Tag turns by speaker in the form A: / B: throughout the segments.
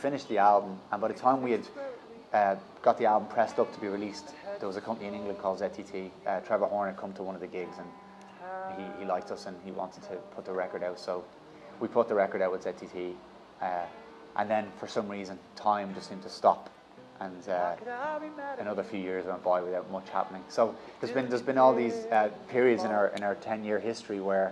A: finished the album, and by the time we had got the album pressed up to be released, there was a company in England called ZTT. Trevor Horn had come to one of the gigs, and he liked us and he wanted to put the record out. So we put the record out with ZTT, and then for some reason time just seemed to stop, and another few years went by without much happening. So there's been all these periods in our 10-year history where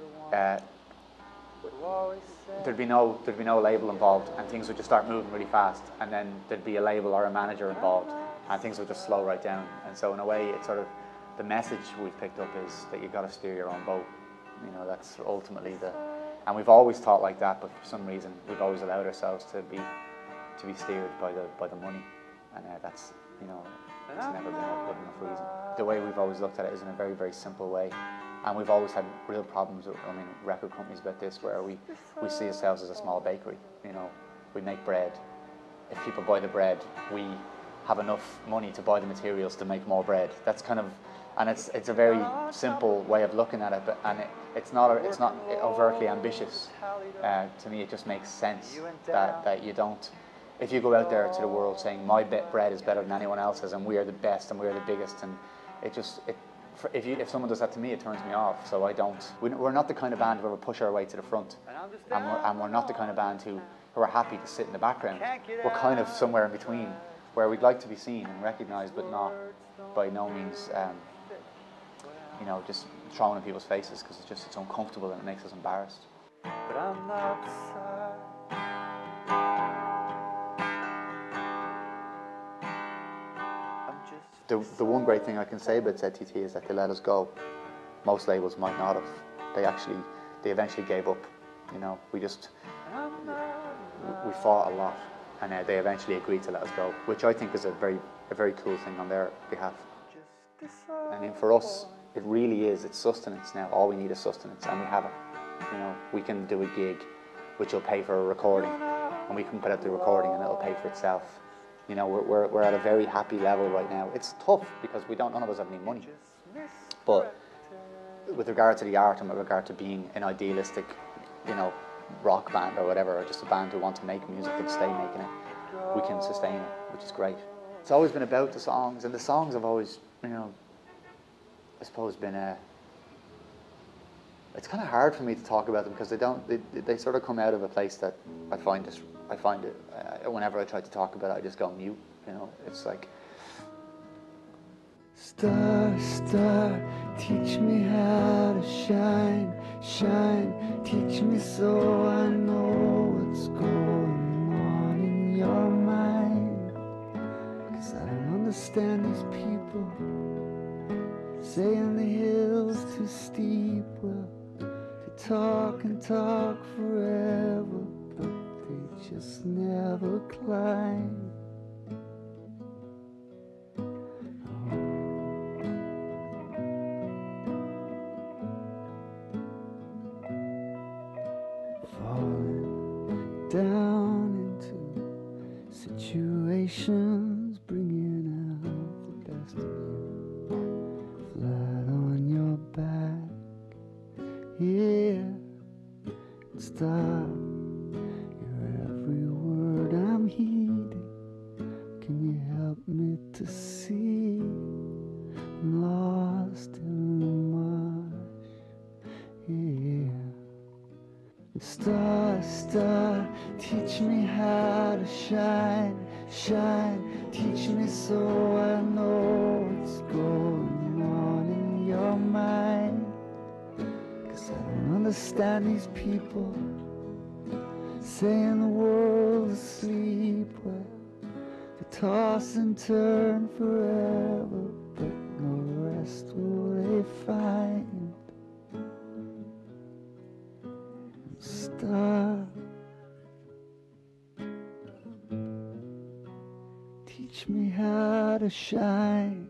A: there'd be no label involved, and things would just start moving really fast, and then there'd be a label or a manager involved, and things would just slow right down. And so in a way, it's sort of the message we've picked up is that you've got to steer your own boat. You know, that's ultimately and we've always thought like that, but for some reason we've always allowed ourselves to be steered by the money, and that's, you know, it's never been a good enough reason. The way we've always looked at it is in a very, very simple way. And we've always had real problems with, record companies about this, where we see ourselves as a small bakery. You know, we make bread. If people buy the bread, we have enough money to buy the materials to make more bread. That's kind of, and it's a very simple way of looking at it, it's not overtly ambitious. To me, it just makes sense that you don't. If you go out there to the world saying my bread is better than anyone else's, and we are the best and we're the biggest, and if someone does that to me, it turns me off. So I don't. We're not the kind of band who ever push our way to the front, and we're not the kind of band who are happy to sit in the background. We're kind of somewhere in between, where we'd like to be seen and recognised, but not by no means, you know, just thrown in people's faces, because it's uncomfortable and it makes us embarrassed. But I'm not sorry. The one great thing I can say about ZTT is that they let us go. Most labels might not have. They eventually gave up. You know, we fought a lot, and they eventually agreed to let us go, which I think is a very cool thing on their behalf. I mean, for us, it really is. It's sustenance now. All we need is sustenance, and we have it. You know, we can do a gig, which will pay for a recording, and we can put out the recording, and it'll pay for itself. You know, we're at a very happy level right now. It's tough because none of us have any money. But with regard to the art and with regard to being an idealistic, you know, rock band or whatever, or just a band who want to make music and stay making it, we can sustain it, which is great. It's always been about the songs, and the songs have always, you know, I suppose been it's kind of hard for me to talk about them because they sort of come out of a place that I find it, whenever I try to talk about it, I just go mute, you know. It's like, star, star, teach me how to shine, shine, teach me so I know what's going on in your mind. 'Cause I don't understand these people saying the hill's too steep. Well, they talk and talk forever, but they just never climb. Falling down into situations, bringing out the best of you. Flat on your back, yeah, and stop your every word I'm heeding. Can you help me to see I'm lost in the marsh, yeah. Star, star, teach me how to shine, shine, teach me so I know what's going on in your mind. 'Cause I don't understand these people saying the world's asleep, where they toss and turn forever, but no rest will they find. Star, teach me how to shine.